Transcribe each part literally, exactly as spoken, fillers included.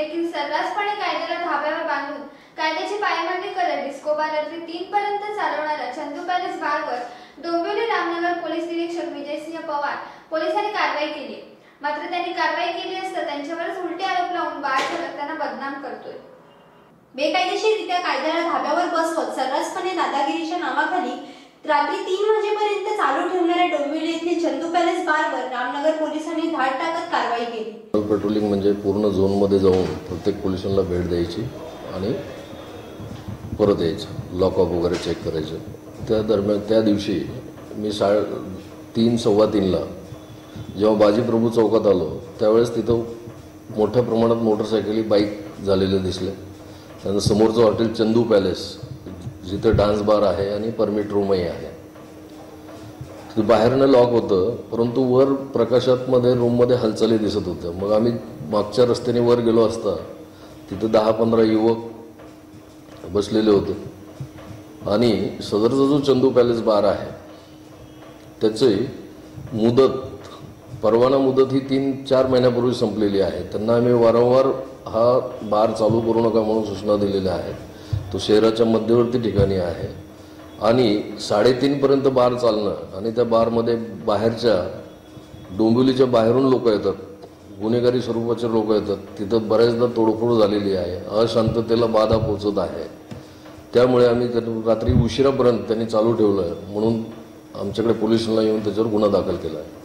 देखील सर्रासपणे कायद्याला धाब्यावर बांधून कायद्याची पायमल्ली करत डिस्को बार रात्री तीन पर्यंत चालवणाऱ्या चंदू पॅलेस बारवर डोंबिवली रामनगर पोलीस निरीक्षक विजयसिंह पवार पोलिसांनी कारवाई केली। मात्र त्यांनी कारवाई केली असता त्यांच्यावरच उलटे आरोप लावून बार चालक त्यांना बदनाम करतोय। बेकायदेशीररित्या कायद्याला धाब्यावर बसवत सर्रासपणे दादागिरीच्या नावाखाली रात्री तीन वाजेपर्यंत चालू ठेवणाऱ्या डोंबिवली येथील चंदू पॅलेस बारवर रामनगर पोलिसांनी धाड टाकत कारवाई केली। पेट्रोलिंग म्हणजे पूर्ण झोन मध्ये जाऊन प्रत्येक पोलिसांना भेट द्यायची आणि परत यायचं, लॉकअप वगैरे चेक करायचं। त्या दरम्यान त्या दिवशी मी साडे तीन सव्वा तीनला जेव्हा बाजीप्रभू चौकात आलो त्यावेळेस तिथं मोठ्या प्रमाणात मोटरसायकली बाईक झालेले दिसले। त्यानंतर समोरचं हॉटेल चंदू पॅलेस जिथे डान्स बार आहे आणि परमिट रूमही आहे, तिथे बाहेरनं लॉक होतं, परंतु वर प्रकाशात मध्ये रूममध्ये हालचाली दिसत होत्या। मग आम्ही मागच्या रस्त्याने वर गेलो असता तिथे दहा पंधरा युवक बसलेले होते आणि सदरचा जो चंदू पॅलेस बार आहे त्याची मुदत परवाना मुदत ही तीन चार महिन्यापूर्वी संपलेली आहे। त्यांना आम्ही वारंवार हा बार चालू करू नका म्हणून सूचना दिलेल्या आहेत। तो शहराच्या मध्यवर्ती ठिकाणी आहे आणि साडेतीनपर्यंत बार चालणं आणि त्या बारमध्ये बाहेरच्या डोंबिवलीच्या बाहेरून लोक येतात, गुन्हेगारी स्वरूपाचे लोक येतात, तिथं बऱ्याचदा तोडफोड झालेली आहे, अशांततेला बाधा पोचत आहे। त्यामुळे आम्ही रात्री उशिरापर्यंत त्यांनी चालू ठेवलं म्हणून आमच्याकडे पोलिसांना येऊन त्याच्यावर गुन्हा दाखल केला आहे।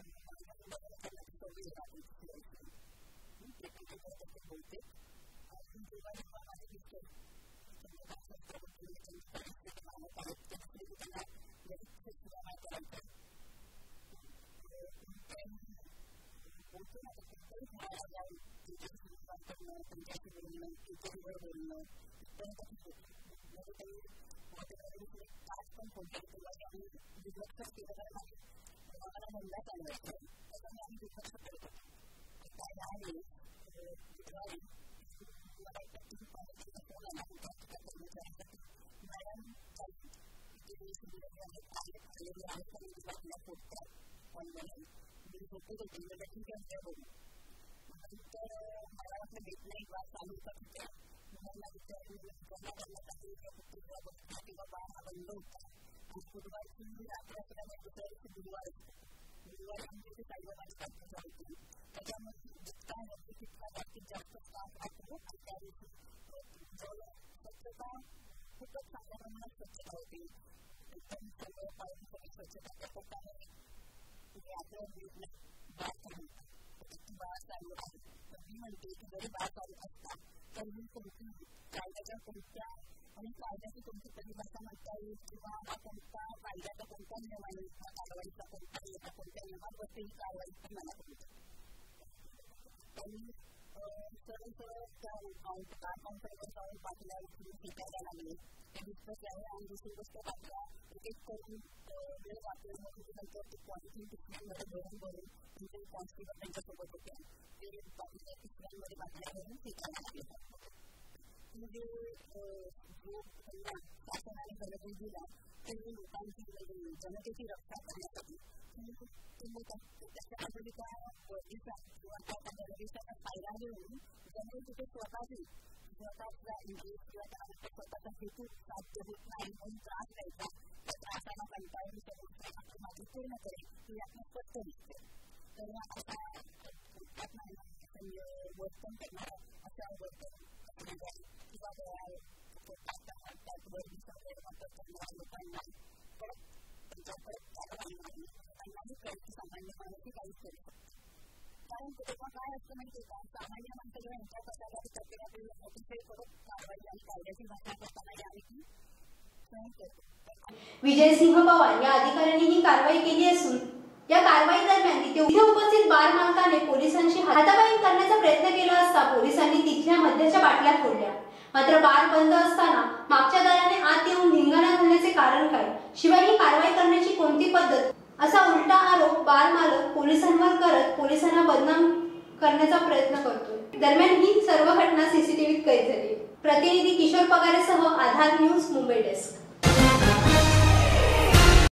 जनतेची रक्षा करण्यासाठी फायदा घेऊन जनतेचे स्वतःची स्वतःचा इंटरेस्ट किंवा स्वतःचा हेतू साध्य होत नाही म्हणून त्रास द्यायचा, त्या त्रासाला कंटाळून समस्या माझी पूर्ण करेल ही आपण स्पष्ट दिसते। तर अशा वर्तन करणारा अशा वर्तन किंवा त्याचबरोबर लोकांना त्यांच्याकडे कारवाई नाही त्यांनाही कळते सामान्य माणूसही काहीच करू शकतो। कारण तेव्हा काय असतं माहिती का, सामान्य माणसाला यांच्या पदासाठी प्रत्येकातील अतिशय कडक कारवाई आणि कायद्याची भाषा करताना यावी की सहन करतो। विजयसिंह पवार या अधिकाऱ्यांनी ही कारवाई केली असून या कारवाई दरम्यान तिथे उपस्थित बार मालकाने पोलिसांशी हातापाई करण्याचा प्रयत्न केला असता पोलिसांनी तिथल्या मद्याच्या बाटल्या फोडल्या। मात्र बार बंद असताना मागच्या दाराने आत येऊन धिंगाणा घालण्याचे कारण काय, शिवाय ही कारवाई करण्याची कोणती पद्धत, असा उलटा आरोप बार मालक पोलिसांवर करत पोलिसांना बदनाम करण्याचा प्रयत्न करतोय। दरम्यान ही सर्व घटना सीसीटीव्हीत कैद झाली। प्रतिनिधी किशोर पगारेसह आधार न्यूज मुंबई डेस्क।